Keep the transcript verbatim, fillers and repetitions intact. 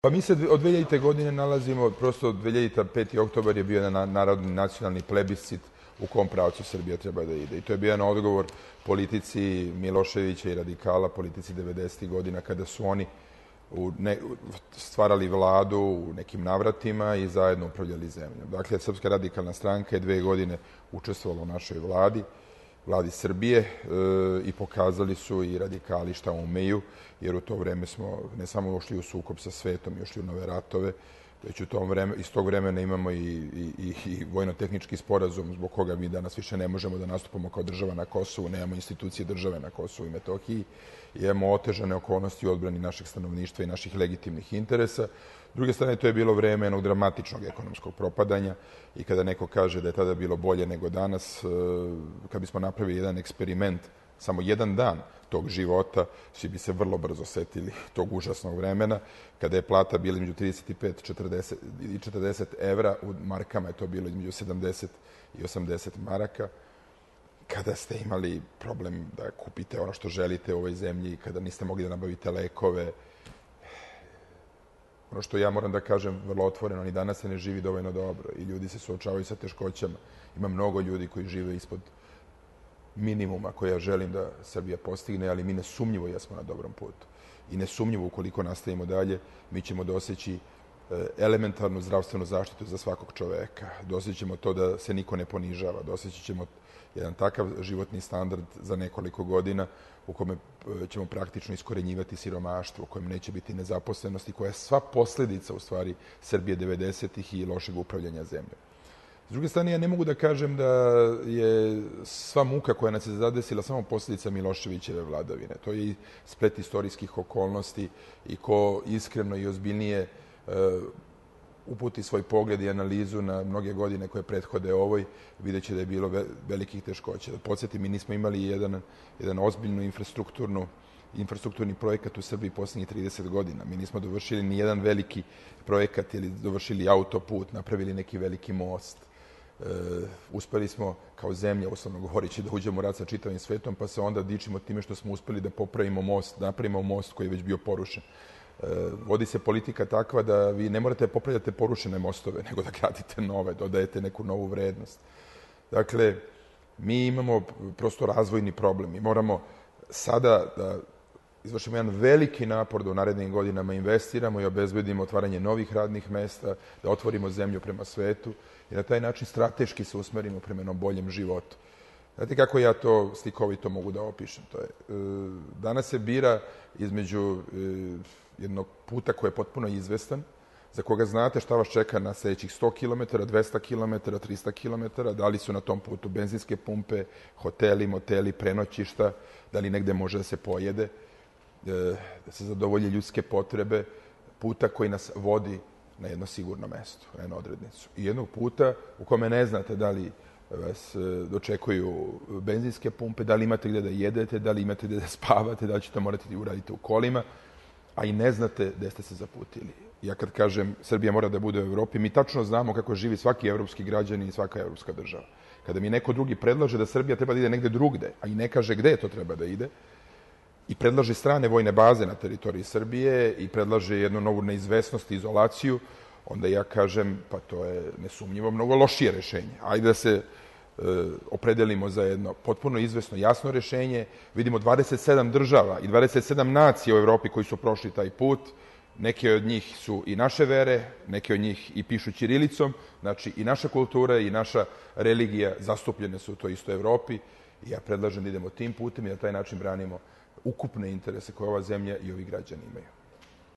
Pa mi se od dve hiljadite. godine nalazimo, prosto dve hiljadite. peti oktobar je bio jedan narodni nacionalni plebiscit u kom pravcu Srbija treba da ide. I to je bio jedan odgovor politici Miloševića i radikala, politici devedesetih godina, kada su oni u ne, stvarali vladu u nekim navratima i zajedno upravljali zemljom. Dakle, Srpska radikalna stranka je dve godine učestvovala u našoj vladi, vladi Srbije, e, i pokazali su i radikali šta umeju, jer u to vreme smo ne samo ušli u sukob sa svetom, ušli u nove ratove, već u tom vreme, iz tog vremena imamo i, i, i, i vojno-tehnički sporazum zbog koga mi danas više ne možemo da nastupamo kao država na Kosovu, nemamo institucije države na Kosovu i Metohiji, i imamo otežane okolnosti u odbrani našeg stanovništva i naših legitimnih interesa. S druge strane, to je bilo vreme jednog dramatičnog ekonomskog propadanja i kada neko kaže da je tada bilo bolje nego danas, kad bismo napravili jedan eksperiment, samo jedan dan tog života, svi bi se vrlo brzo setili tog užasnog vremena, kada je plata bila između trideset pet i četrdeset evra, u markama je to bilo između sedamdeset i osamdeset maraka, kada ste imali problem da kupite ono što želite u ovoj zemlji, kada niste mogli da nabavite lekove. Ono što ja moram da kažem vrlo otvoreno, ni danas se ne živi dovoljno dobro i ljudi se suočavaju sa teškoćama. Ima mnogo ljudi koji žive ispod minimuma koje ja želim da Srbija postigne, ali mi nesumnjivo jesmo na dobrom putu. I nesumnjivo, ukoliko nastavimo dalje, mi ćemo doseći elementarnu zdravstvenu zaštitu za svakog čoveka. Doseći ćemo to da se niko ne ponižava. Doseći ćemo jedan takav životni standard za nekoliko godina u kome ćemo praktično iskorenjivati siromaštvo, u kojem neće biti nezaposlenosti, koja je sva posledica, u stvari, Srbije devedesetih i lošeg upravljanja zemlje. S druge strane, ja ne mogu da kažem da je sva muka koja nas je zadesila samo posljedica Miloševićeve vladavine. To je i splet istorijskih okolnosti i ko iskreno i ozbiljnije uputi svoj pogled i analizu na mnoge godine koje prethode ovoj, videće da je bilo velikih teškoća. Da podsjetim, mi nismo imali jedan, jedan ozbiljnu infrastrukturnu infrastrukturni projekat u Srbiji posljednjih trideset godina. Mi nismo dovršili ni jedan veliki projekat ili dovršili autoput, napravili neki veliki most. E, uspeli smo kao zemlja, uslovno govoreći, da uđemo u rat sa čitavim svetom, pa se onda dičimo time što smo uspeli da popravimo most, da napravimo most koji je već bio porušen. E, vodi se politika takva da vi ne morate popravljati porušene mostove, nego da gradite nove, dodajete neku novu vrednost. Dakle, mi imamo prosto razvojni problem. Mi moramo sada da izvršimo jedan veliki napor da u narednim godinama investiramo i obezbedimo otvaranje novih radnih mesta, da otvorimo zemlju prema svetu i na taj način strateški se usmerimo prema jednom boljem životu. Znate kako ja to slikovito mogu da opišem? To je, danas se bira između jednog puta koji je potpuno izvestan, za koga znate šta vas čeka na sljedećih sto kilometara, dvesta kilometara, trista kilometara, da li su na tom putu benzinske pumpe, hoteli, moteli, prenoćišta, da li negde može da se pojede, da se zadovolje ljudske potrebe, puta koji nas vodi na jedno sigurno mesto, na jednu odrednicu. I jednog puta u kome ne znate da li vas dočekuju benzinske pumpe, da li imate gde da jedete, da li imate gde da spavate, da li ćete morati da uradite u kolima, a i ne znate gde ste se zaputili. Ja kad kažem Srbija mora da bude u Evropi, mi tačno znamo kako živi svaki evropski građanin i svaka evropska država. Kada mi neko drugi predlaže da Srbija treba da ide negde drugde, a i ne kaže gde to treba da ide, i predlaže strane vojne baze na teritoriji Srbije i predlaže jednu novu neizvesnost i izolaciju, onda ja kažem, pa to je nesumnjivo mnogo lošije rešenje. Ajde da se e, opredelimo za jedno potpuno izvesno, jasno rešenje. Vidimo dvadeset sedam država i dvadeset sedam nacija u Evropi koji su prošli taj put. Neke od njih su i naše vere, neke od njih i pišu ćirilicom. Znači, i naša kultura i naša religija zastupljene su u toj istoj Evropi. I ja predlažem da idemo tim putem i na taj način branimo ukupne interese koje ova zemlja i ovi građani imaju.